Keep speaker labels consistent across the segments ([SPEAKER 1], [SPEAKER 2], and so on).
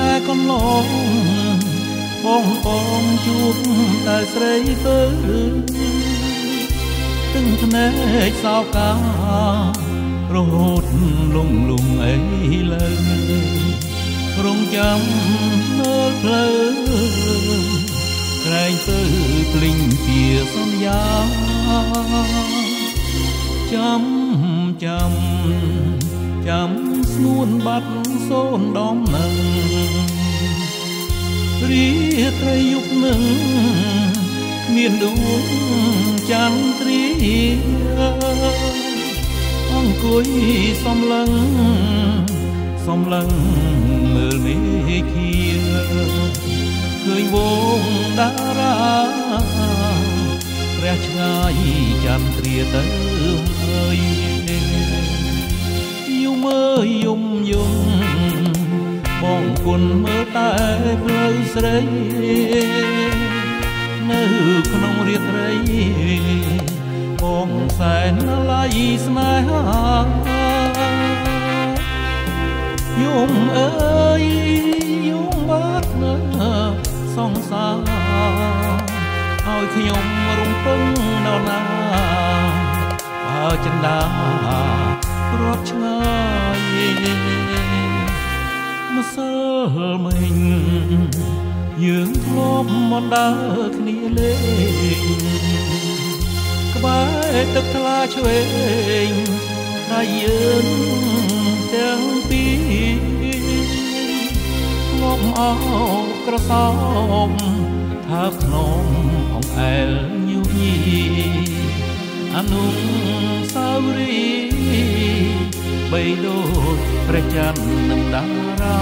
[SPEAKER 1] ែកំឡងបងបងជួបតែស្រីទៅទឹងភ្នែកសោការហូតលងលងអីលើរងចាំមើលផ្លូវក្រែងទៅភ្លេងពីសន្យាចាំស្ងួនបាត់សូនដំណឹងរីត្រីយុគនឹងមានដួងចន្ទ្រាអង្គុយសំឡឹងមើលមេឃាឃើញវងតារាព្រះឆ្ងាយចន្ទ្រាទៅអើយយំអើយយំបងគុណមើលតែផ្លូវស្រីនៅក្នុងរាត្រីបងសែនឡាយស្នេហាយំអើយយំបាត់នៅសង្សារឲ្យខ្ញុំរំពឹងដល់ណាបើចិន្តារត់ឆ្ងាយម្សិលមិញយើងធ្លាប់មកដើរគ្នាលេងក្បែរទឹកថ្លាឆ្វេងតែយើងទាំងពីរធ្លាប់អោក្រសោបថាភ្នំអង្អែលញូញីអនុសាវរីយ៍បីដូចព្រះច័ន្ទនិងតារា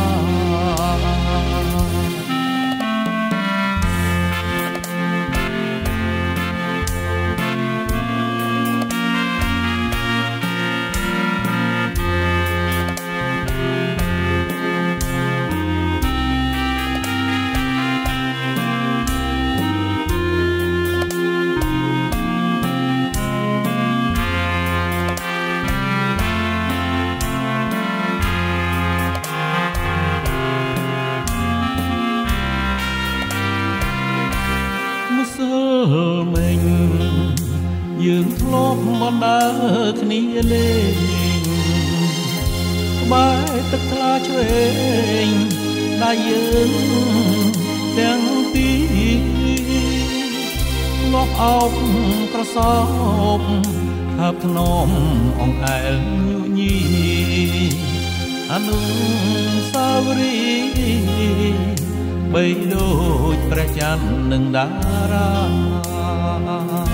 [SPEAKER 1] មិញយើងធ្លាប់មកដើរគ្នាលេងក្បែរទឹកថ្លាឆ្វេងដែលយើងទាំងពីរធ្លាប់អោបក្រសោបថាភ្នំអង្អែលញូញីអនុសាវរីយ៍បីដូចព្រះច័ន្ទនិងតារា